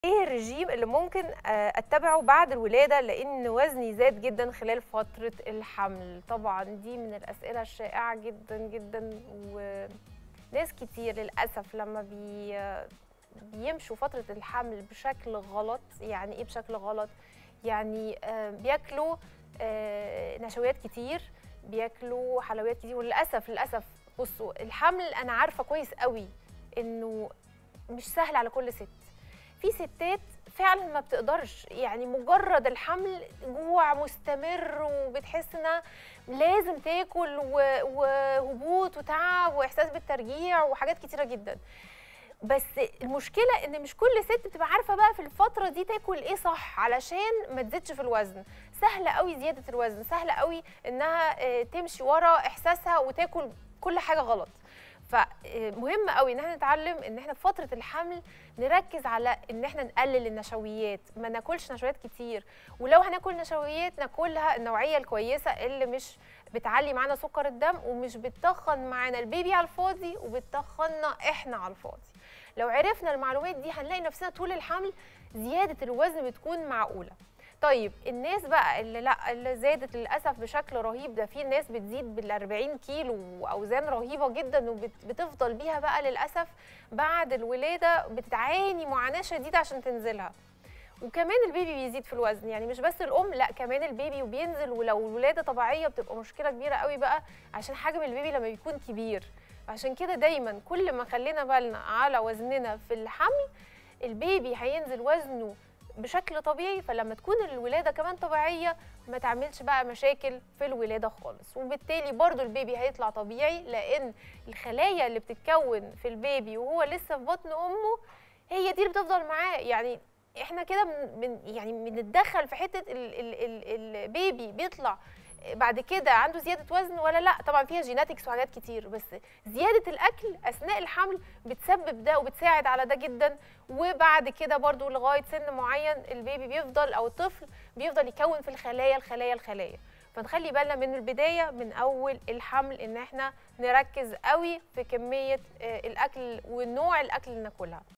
ايه الرجيم اللي ممكن اتبعه بعد الولاده لان وزني زاد جدا خلال فتره الحمل؟ طبعا دي من الاسئله الشائعه جدا جدا، وناس كتير للاسف لما بيمشوا فتره الحمل بشكل غلط. يعني ايه بشكل غلط؟ يعني بياكلوا نشويات كتير، بياكلوا حلويات كتير، وللاسف بصوا، الحمل انا عارفه كويس قوي انه مش سهل على كل ست. في ستات فعلا ما بتقدرش، يعني مجرد الحمل جوع مستمر وبتحس انها لازم تاكل وهبوط وتعب واحساس بالترجيع وحاجات كتيره جدا. بس المشكله ان مش كل ست بتبقى عارفه بقى في الفتره دي تاكل ايه صح علشان ما تزيدش في الوزن. سهله قوي زياده الوزن، سهله قوي انها تمشي ورا احساسها وتاكل كل حاجه غلط. فمهم قوي ان احنا نتعلم ان احنا في فتره الحمل نركز على ان احنا نقلل النشويات، ما ناكلش نشويات كتير، ولو هناكل نشويات ناكلها النوعيه الكويسه اللي مش بتعلي معانا سكر الدم ومش بتتخن معانا البيبي على الفاضي وبتتخننا احنا على الفاضي. لو عرفنا المعلومات دي هنلاقي نفسنا طول الحمل زياده الوزن بتكون معقوله. طيب الناس بقى اللي زادت للاسف بشكل رهيب، ده في ناس بتزيد بال40 كيلو واوزان رهيبه جدا وبتفضل بيها بقى للاسف بعد الولاده بتعاني معاناه شديده عشان تنزلها. وكمان البيبي بيزيد في الوزن، يعني مش بس الام، لا كمان البيبي وبينزل، ولو الولاده طبيعيه بتبقى مشكله كبيره قوي بقى عشان حجم البيبي لما بيكون كبير. عشان كده دايما كل ما خلينا بالنا على وزننا في الحمل البيبي هينزل وزنه بشكل طبيعي، فلما تكون الولاده كمان طبيعيه ما تعملش بقى مشاكل في الولاده خالص، وبالتالي برضو البيبي هيطلع طبيعي لان الخلايا اللي بتتكون في البيبي وهو لسه في بطن امه هي دي اللي بتفضل معاه. يعني احنا كده يعني بنتدخل في حته البيبي بيطلع بعد كده عنده زياده وزن ولا لا. طبعا فيها جيناتكس وحاجات كتير، بس زياده الاكل اثناء الحمل بتسبب ده وبتساعد على ده جدا. وبعد كده برضو لغايه سن معين البيبي بيفضل او الطفل بيفضل يكون في الخلايا. فنخلي بالنا من البدايه من اول الحمل ان احنا نركز قوي في كميه الاكل ونوع الاكل اللي ناكلها.